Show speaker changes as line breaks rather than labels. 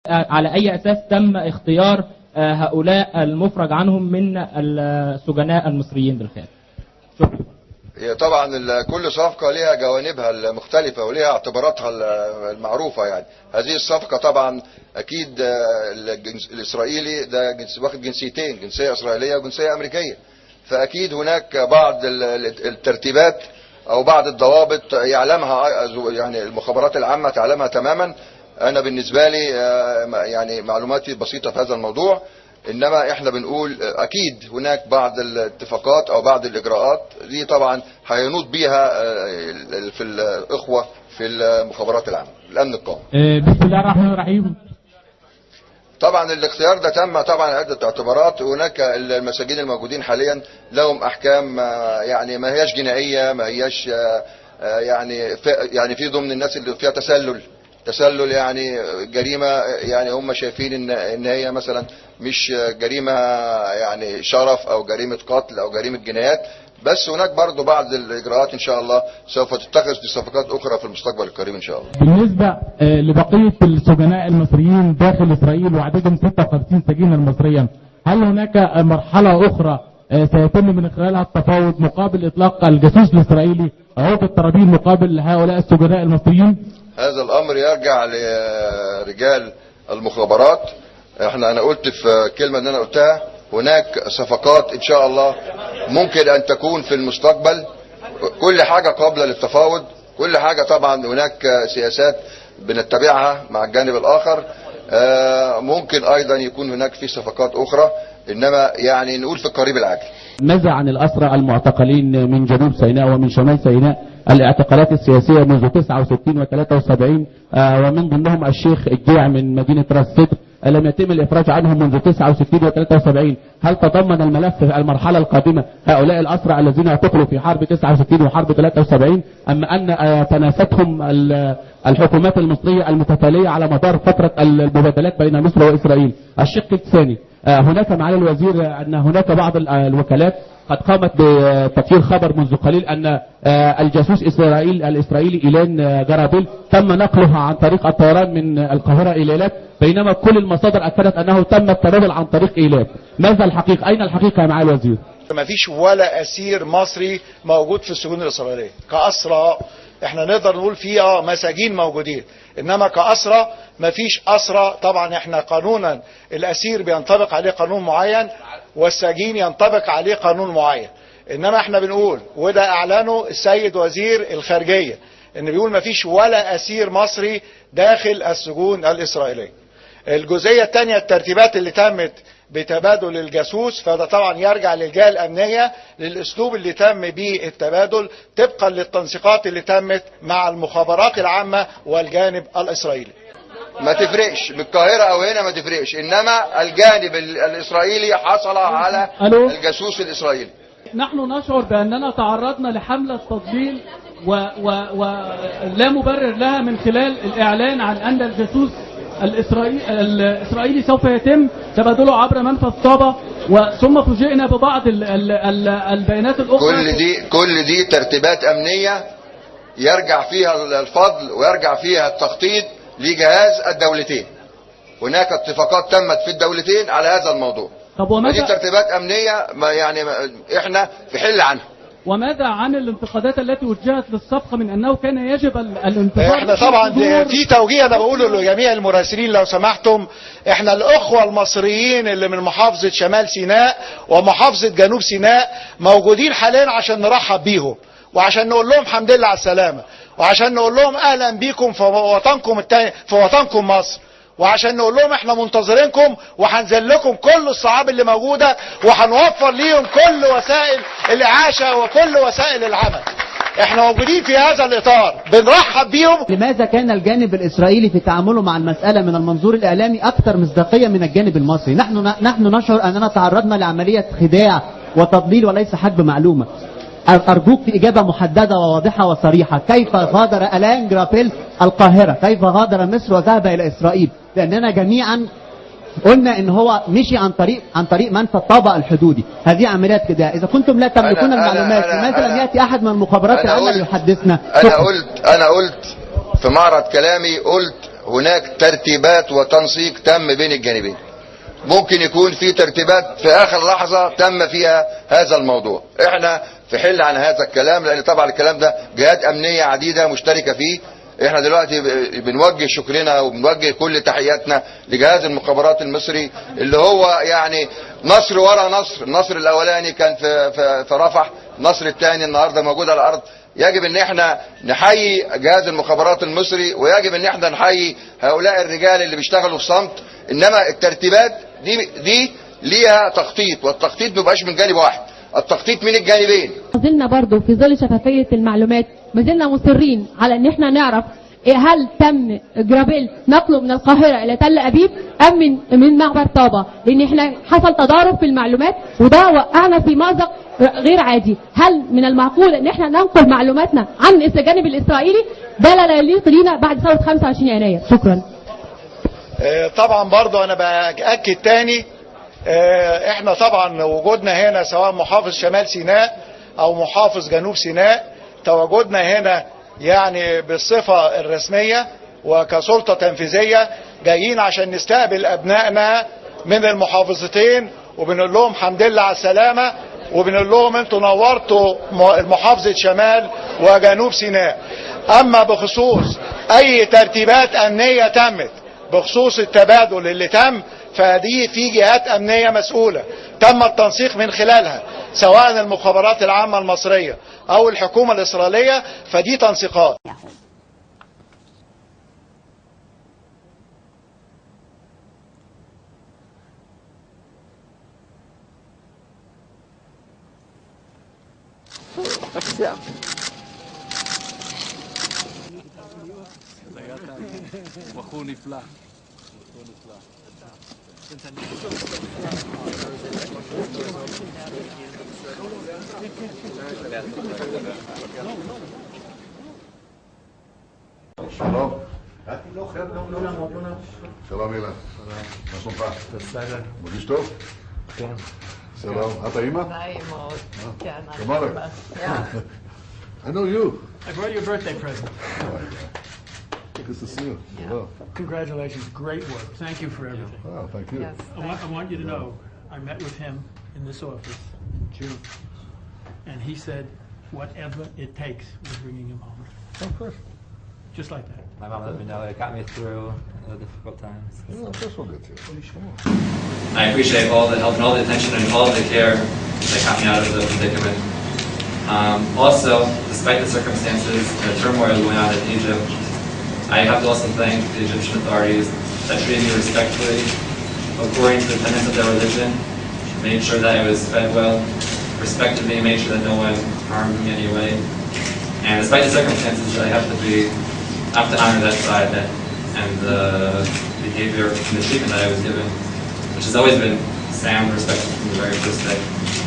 على أي أساس تم اختيار هؤلاء المفرج عنهم من السجناء المصريين بالخارج؟ شكرا.
طبعا كل صفقة لها جوانبها المختلفة ولها اعتباراتها المعروفة. يعني هذه الصفقة طبعا أكيد الإسرائيلي ده واخد جنسيتين، جنسية إسرائيلية وجنسية أمريكية، فأكيد هناك بعض الترتيبات أو بعض الضوابط يعلمها يعني المخابرات العامة تعلمها تماما. أنا بالنسبة لي يعني معلوماتي بسيطة في هذا الموضوع، إنما إحنا بنقول أكيد هناك بعض الاتفاقات أو بعض الإجراءات دي طبعا هينوط بيها في الإخوة في المخابرات العامة الأمن القومي.
بسم الله الرحمن الرحيم.
طبعا الاختيار ده تم طبعا عدة اعتبارات. هناك المساجين الموجودين حاليا لهم أحكام يعني ما هياش جنائية، ما هياش يعني في ضمن الناس اللي فيها تسلل يعني جريمة، يعني هم شايفين ان هي مثلا مش جريمة يعني شرف او جريمة قتل او جريمة جنايات، بس هناك برضو بعض الاجراءات ان شاء الله سوف تتخذ في صفقات اخرى في المستقبل القريب ان شاء الله.
بالنسبة لبقية السجناء المصريين داخل اسرائيل وعددهم 56 سجينا مصريا، هل هناك مرحلة اخرى سيتم من خلالها التفاوض مقابل اطلاق الجاسوس الاسرائيلي عقد الترابين مقابل هؤلاء السجناء المصريين؟
هذا الامر يرجع لرجال المخابرات. انا قلت في كلمة ان انا قلتها هناك صفقات ان شاء الله ممكن ان تكون في المستقبل، كل حاجة قابلة للتفاوض، كل حاجة طبعا هناك سياسات بنتبعها مع الجانب الاخر. ممكن ايضا يكون هناك في صفقات اخرى، انما يعني نقول في القريب العاجل.
ماذا عن الأسرى المعتقلين من جنوب سيناء ومن شمال سيناء؟ الاعتقالات السياسية منذ 69 و 73 ومن ضمنهم الشيخ الجيع من مدينة راس سدر لم يتم الإفراج عنهم منذ 69 و 73. هل تضمن الملف المرحلة القادمة هؤلاء الأسرى الذين اعتقلوا في حرب 69 وحرب 73 أم أن تناستهم الحكومات المصرية المتتالية على مدار فترة المبادلات بين مصر وإسرائيل؟ الشق الثاني، هناك معالي الوزير أن هناك بعض الوكالات قد قامت بتفجير خبر منذ قليل أن الجاسوس الإسرائيلي إيلان جرابيل تم نقلها عن طريق الطيران من القاهرة إلى إيلات، بينما كل المصادر أكدت أنه تم التبادل عن طريق إيلات. ماذا الحقيقة؟ أين الحقيقة يا معالي الوزير؟
ما فيش ولا أسير مصري موجود في السجون الإسرائيلية كأسرى. احنا نقدر نقول فيه مساجين موجودين، انما كأسرى ما فيش أسرى. طبعا احنا قانونا الأسير بينطبق عليه قانون معين والسجين ينطبق عليه قانون معين، انما احنا بنقول وده اعلنه السيد وزير الخارجية ان بيقول ما فيش ولا أسير مصري داخل السجون الإسرائيلية. الجزئية الثانية الترتيبات اللي تمت بتبادل الجاسوس، فده طبعا يرجع للجهة الأمنية للأسلوب اللي تم به التبادل طبقا للتنسيقات اللي تمت مع المخابرات العامة والجانب الإسرائيلي.
ما تفرقش من القاهرة أو هنا، ما تفرقش، إنما الجانب الإسرائيلي حصل على الجاسوس الإسرائيلي.
نحن نشعر بأننا تعرضنا لحملة تضليل ولا مبرر لها من خلال الإعلان عن أن الجاسوس الإسرائيلي سوف يتم تبادله عبر منفذ طابة، ثم فوجئنا ببعض البيانات الأخرى.
كل دي ترتيبات أمنية يرجع فيها الفضل ويرجع فيها التخطيط لجهاز الدولتين. هناك اتفاقات تمت في الدولتين على هذا الموضوع.
طب وماذا؟
دي ترتيبات أمنية يعني احنا في حل عنها.
وماذا عن الانتقادات التي وجهت للصفقة من أنه كان يجب الانتظار؟
احنا طبعا في توجيه انا بقوله لجميع المراسلين لو سمحتم، احنا الأخوة المصريين اللي من محافظة شمال سيناء ومحافظة جنوب سيناء موجودين حاليا عشان نرحب بيهم وعشان نقول لهم الحمد لله على السلامة وعشان نقول لهم أهلا بيكم في وطنكم في وطنكم مصر، وعشان نقول لهم احنا منتظرينكم وهنزل لكم كل الصعاب اللي موجودة وهنوفر ليهم كل وسائل الإعاشة وكل وسائل العمل. احنا موجودين في هذا الإطار بنرحب بيهم.
لماذا كان الجانب الإسرائيلي في تعامله مع المسألة من المنظور الإعلامي أكثر مصداقية من الجانب المصري؟ نحن نشعر أننا تعرضنا لعملية خداع وتضليل وليس حجب معلومة. أرجوك في إجابة محددة وواضحة وصريحة، كيف غادر إيلان جرابيل القاهرة؟ كيف غادر مصر وذهب إلى إسرائيل؟ لأننا جميعا قلنا إن هو مشي عن طريق منفذ طابة الحدودي. هذه عمليات خداع. إذا كنتم لا تملكون المعلومات لماذا لم يأتي أحد من المخابرات العامة ليحدثنا؟
أنا قلت في معرض كلامي، قلت هناك ترتيبات وتنسيق تم بين الجانبين. ممكن يكون في ترتيبات في اخر لحظة تم فيها هذا الموضوع. احنا في حل عن هذا الكلام، لان طبعا الكلام ده جهات امنية عديدة مشتركة فيه. احنا دلوقتي بنوجه شكرنا وبنوجه كل تحياتنا لجهاز المخابرات المصري، اللي هو يعني نصر ورا نصر. النصر الاولاني كان في رفح، النصر الثاني النهارده موجود على الارض. يجب ان احنا نحيي جهاز المخابرات المصري، ويجب ان احنا نحيي هؤلاء الرجال اللي بيشتغلوا في صمت. انما الترتيبات دي ليها تخطيط، والتخطيط ما بيبقاش من جانب واحد، التخطيط من الجانبين.
ما زلنا برضه في ظل شفافية المعلومات، ما زلنا مصرين على ان احنا نعرف هل تم جرابيل نقله من القاهرة الى تل ابيب ام من معبر طابة، لان احنا حصل تضارب في المعلومات وده وقعنا في مأزق غير عادي. هل من المعقول ان احنا ننقل معلوماتنا عن الجانب الاسرائيلي؟ ده لا يليق لينا بعد ثورة 25 يناير. شكرا.
طبعا برضو انا باكد تاني، احنا طبعا وجودنا هنا سواء محافظ شمال سيناء او محافظ جنوب سيناء، تواجدنا هنا يعني بالصفة الرسمية وكسلطة تنفيذية جايين عشان نستقبل ابنائنا من المحافظتين، وبنقول لهم الحمد لله على السلامة، وبنقول لهم انتوا نورتوا محافظة شمال وجنوب سيناء. اما بخصوص اي ترتيبات امنية تمت بخصوص التبادل اللي تم، فدي في جهات امنية مسؤولة تم التنسيق من خلالها، سواء المخابرات العامة المصرية او الحكومة الاسرائيلية، فدي تنسيقات.
واخوني فلان
שלום. שלום אילן. מה שלומך?
בסדר.
מרגיש טוב?
כן.
שלום. את האמא?
נעים מאוד. כן.
כמובן. I know you.
I brought you a birthday present.
Good to see you. Hello.
Congratulations, great work. Thank you for everything.
Oh, thank you.
Yes.
I want you to know, I met with him in this office in June, and he said, whatever it takes, we're bringing him home.
Of course.
Just like that.
My mom let me know it got me through the difficult times.
Yeah, of course we'll get you.
I appreciate all the help and all the attention and all the care that got me out of the predicament. Also, despite the circumstances, the turmoil going on in Egypt, I have to also thank the Egyptian authorities that treated me respectfully, according to the tenets of their religion, made sure that I was fed well, respected me, made sure that no one harmed me in any way. And despite the circumstances, I have to honor that side and the behavior and the treatment that I was given, which has always been sound, respectful from the very first day.